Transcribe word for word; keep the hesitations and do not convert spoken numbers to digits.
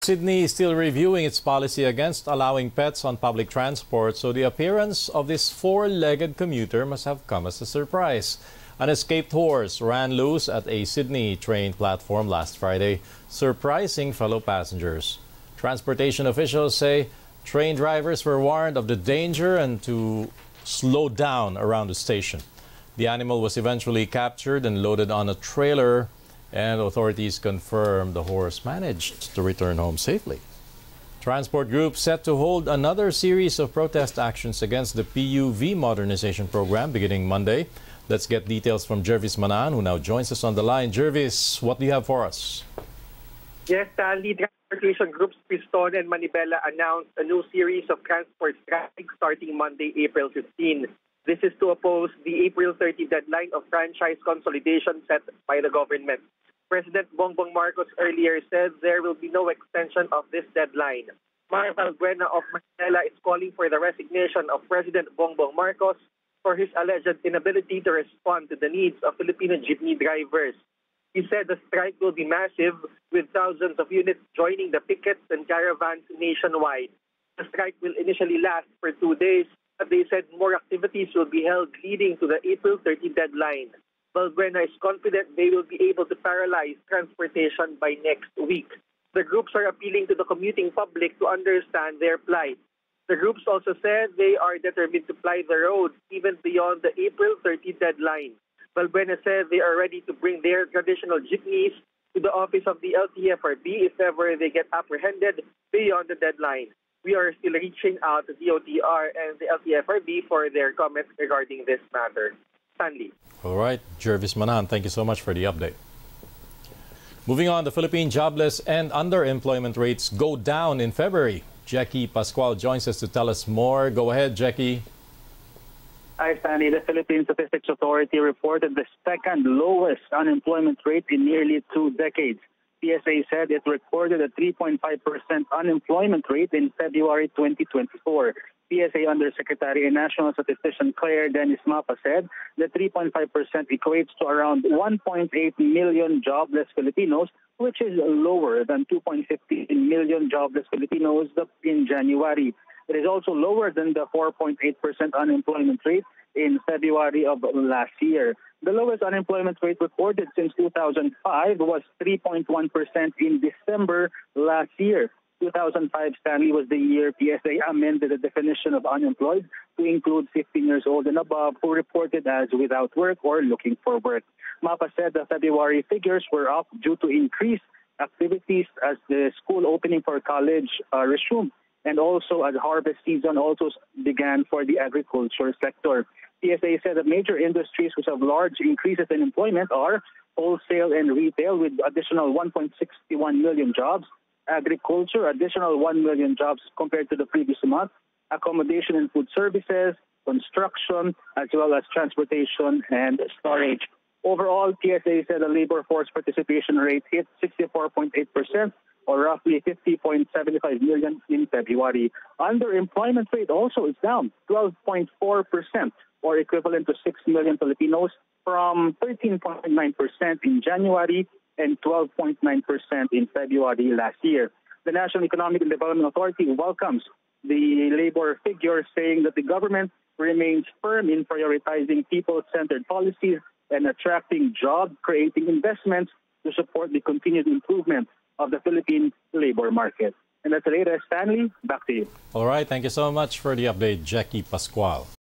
Sydney is still reviewing its policy against allowing pets on public transport, so the appearance of this four-legged commuter must have come as a surprise. An escaped horse ran loose at a Sydney train platform last Friday, surprising fellow passengers. Transportation officials say train drivers were warned of the danger and to slow down around the station. The animal was eventually captured and loaded on a trailer, and authorities confirmed the horse managed to return home safely. Transport groups set to hold another series of protest actions against the P U V modernization program beginning Monday. Let's get details from Jervis Manan, who now joins us on the line. Jervis, what do you have for us? Yes, Stanley, transportation groups Piston and Manibela announced a new series of transport strikes starting Monday, April fifteenth. This is to oppose the April thirtieth deadline of franchise consolidation set by the government. President Bongbong Marcos earlier said there will be no extension of this deadline. Mar Valbuena of Manila is calling for the resignation of President Bongbong Marcos for his alleged inability to respond to the needs of Filipino jeepney drivers. He said the strike will be massive, with thousands of units joining the pickets and caravans nationwide. The strike will initially last for two days, but they said more activities will be held leading to the April thirtieth deadline. Valbuena is confident they will be able to paralyze transportation by next week. The groups are appealing to the commuting public to understand their plight. The groups also said they are determined to ply the roads even beyond the April thirtieth deadline. Valbuena said they are ready to bring their traditional jeepneys to the office of the L T F R B if ever they get apprehended beyond the deadline. We are still reaching out to the O T R and the L T F R B for their comments regarding this matter. Stanley. All right, Jervis Manan, thank you so much for the update. Moving on, the Philippine jobless and underemployment rates go down in February. Jackie Pascual joins us to tell us more. Go ahead, Jackie. Hi, Stanley. The Philippine Statistics Authority reported the second lowest unemployment rate in nearly two decades. P S A said it recorded a three point five percent unemployment rate in February twenty twenty-four. P S A Undersecretary and National Statistician Claire Dennis Mapa said the three point five percent equates to around one point eight million jobless Filipinos, which is lower than two point one five million jobless Filipinos in January. It is also lower than the four point eight percent unemployment rate in February of last year. The lowest unemployment rate recorded since two thousand five was three point one percent in December last year. two thousand five, Stanley, was the year P S A amended the definition of unemployed to include fifteen years old and above who reported as without work or looking for work. Mapa said the February figures were up due to increased activities as the school opening for college uh, resumed, and also as harvest season also began for the agriculture sector. P S A said that major industries which have large increases in employment are wholesale and retail with additional one point six one million jobs, agriculture, additional one million jobs compared to the previous month, accommodation and food services, construction, as well as transportation and storage. Overall, P S A said the labor force participation rate hit sixty-four point eight percent, or roughly fifty point seven five million in February. Underemployment rate also is down twelve point four percent, or equivalent to six million Filipinos, from thirteen point nine percent in January and twelve point nine percent in February last year. The National Economic and Development Authority welcomes the labor figure, saying that the government remains firm in prioritizing people-centered policies and attracting job-creating investments to support the continued improvement of the Philippine labor market. And that's the latest. Stanley, back to you. All right, thank you so much for the update, Jackie Pascual.